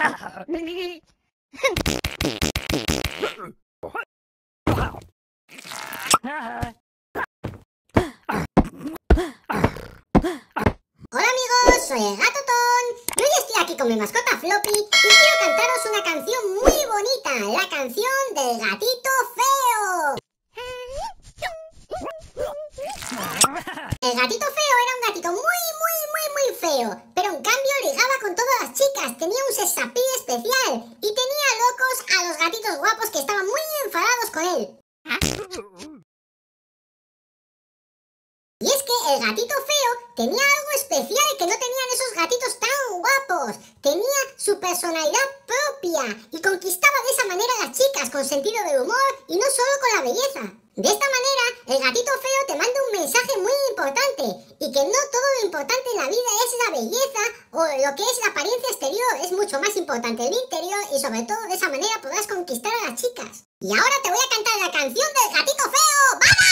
Hola amigos, soy el Gato Ton y hoy estoy aquí con mi mascota Floppy y quiero cantaros una canción muy bonita, la canción del gatito feo. El gatito feo era un gatito muy feo, pero en cambio ligaba con todas las chicas, tenía un sexapil especial y tenía locos a los gatitos guapos que estaban muy enfadados con él. Y es que el gatito feo tenía algo especial que no tenían esos gatitos tan guapos. Tenía su personalidad propia y conquistaba de esa manera a las chicas con sentido del humor y no solo con la belleza. De esta manera, el gatito feo te manda un mensaje muy importante y que no todo lo importante en la vida es la belleza o lo que es la apariencia exterior. Es mucho más importante el interior y sobre todo de esa manera podrás conquistar a las chicas. Y ahora te voy a cantar la canción del gatito feo. ¡Vamos!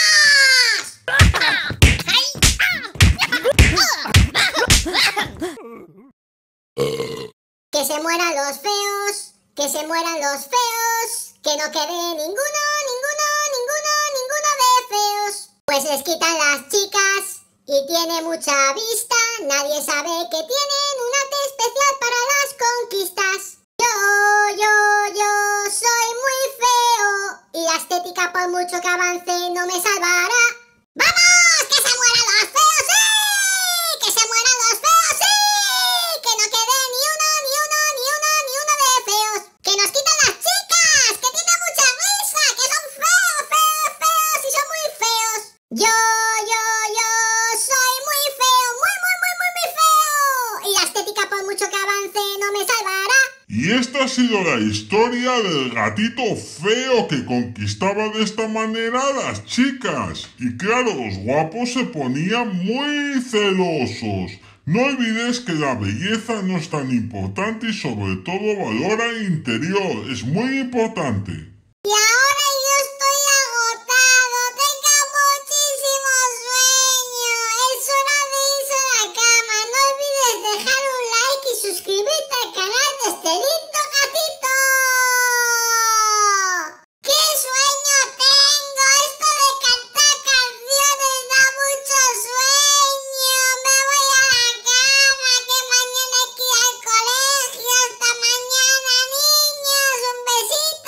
Que se mueran los feos, que se mueran los feos, que no quede ninguno de feos. Pues les quitan las chicas y tiene mucha vista, nadie sabe que tienen un arte especial para las conquistas. Yo soy muy feo y la estética por mucho que avance no me salvará. ¡Vamos! ¡Que se mueran los feos! ¡Sí! ¡Que se mueran los feos! ¡Sí! ¡Que no quede ni uno de feos! ¡Que nos quitan las chicas! ¡Que tienen mucha risa! ¡Que son feos y son muy feos! Yo soy muy feo, muy feo. Y la estética por mucho que avance no me salvará. Y esta ha sido la historia del gatito feo que conquistaba de esta manera a las chicas. Y claro, los guapos se ponían muy celosos. No olvides que la belleza no es tan importante y sobre todo valora el interior. Es muy importante. Y ahora yo estoy agotado, tengo muchísimo sueño. Es hora de irse a la cama. No olvides dejar un like y suscribirte al canal de este lindo gatito. ¡Qué sueño tengo! Esto de cantar canciones da mucho sueño. Me voy a la cama, que mañana hay que ir al colegio. Hasta mañana, niños. Un besito.